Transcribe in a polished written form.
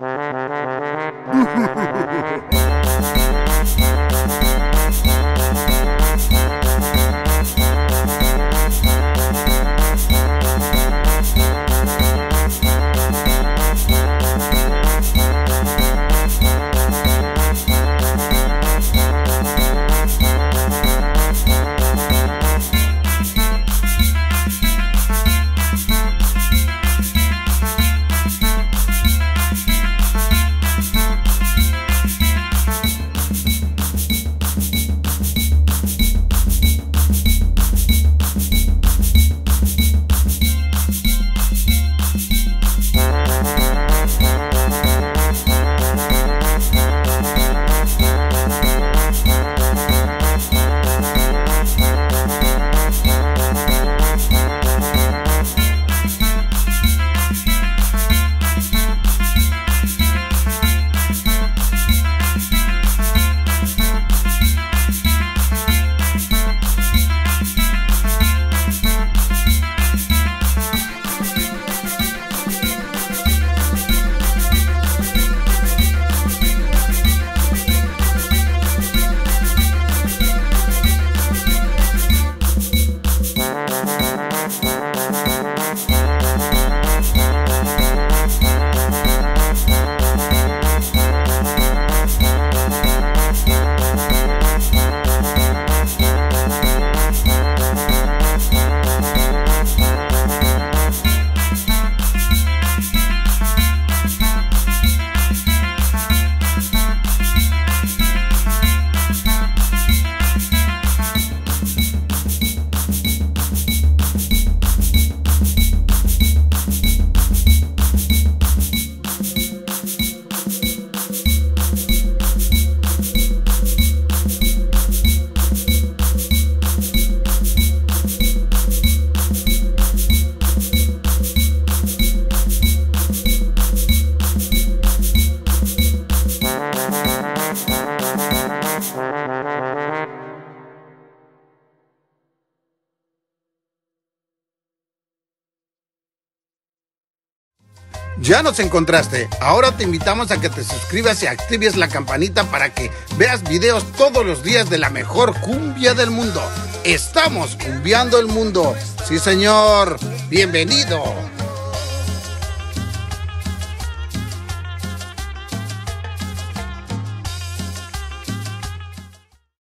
Ya nos encontraste. Ahora te invitamos a que te suscribas y actives la campanita para que veas videos todos los días de la mejor cumbia del mundo. Estamos cumbiando el mundo. Sí, señor. Bienvenido.